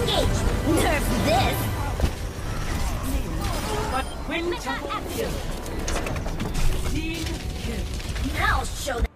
Engage! Nerf this! But when kill. Team kill. I'll show them!